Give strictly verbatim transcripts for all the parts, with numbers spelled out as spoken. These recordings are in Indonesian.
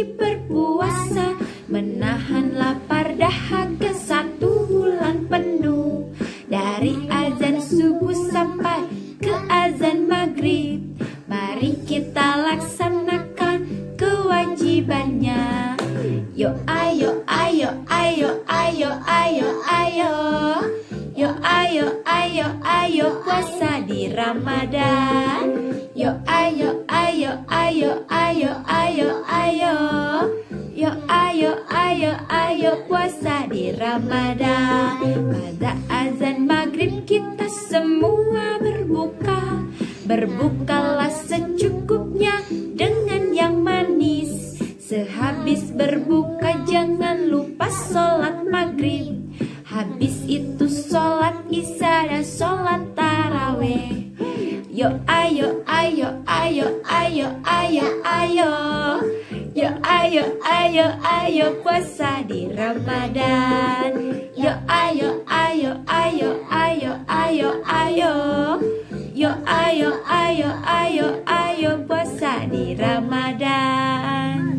wajib berpuasa, menahan lapar dahaga satu bulan penuh. Dari azan subuh sampai ke azan maghrib, mari kita laksanakan kewajibannya. Yo ayo ayo ayo ayo ayo ayo, yo ayo ayo ayo puasa di Ramadan. Yo ayo ayo ayo ayo ayo ayo, yo ayo ayo ayo puasa di Ramadan. Pada azan maghrib kita semua berbuka, berbukalah secukupnya dengan yang manis. Sehabis berbuka jangan lupa sholat maghrib, habis itu sholat isya dan sholat taraweh. Yo ayo ayo ayo ayo ayo ayo, yo ayo ayo ayo puasa di Ramadan. Yo ayo ayo ayo ayo ayo ayo, yo ayo ayo ayo ayo puasa di Ramadan.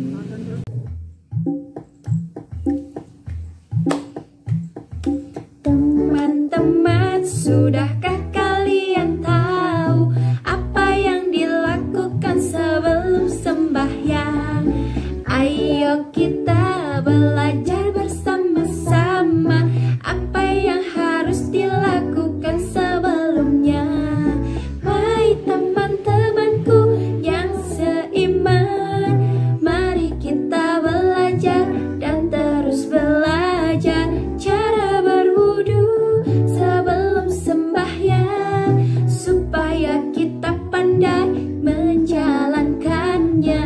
Teman-teman, sudahkah kalian tahu apa yang dilakukan sebelum sembahyang? Ayo kita belajar bersama-sama apa yang harus dilakukan sebelumnya. Hai teman-temanku yang seiman, mari kita belajar dan terus belajar cara berwudu sebelum sembahyang, supaya kita pandai menjalankannya.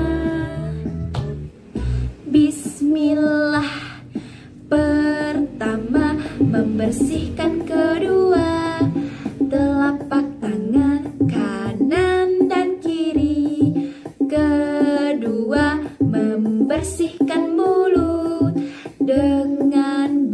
Bismillah. Pertama, membersihkan kedua telapak tangan kanan dan kiri. Kedua, membersihkan mulut dengan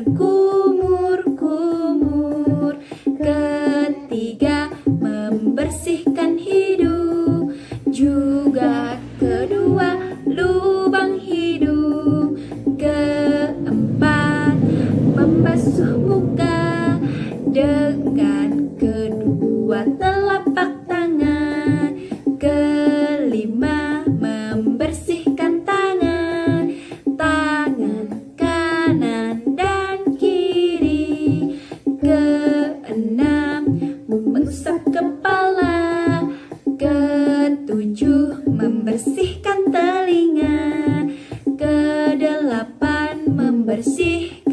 berkumur-kumur. Ketiga, membersihkan hidung, juga kedua lubang hidung. Keempat, membasuh muka dengan kedua telapak tangan. Kelima, membersihkan tangan, tangan kanan dan kiri. Keenam, mengusap kepala. Ketujuh, membersihkan telinga. Kedelapan, membersihkan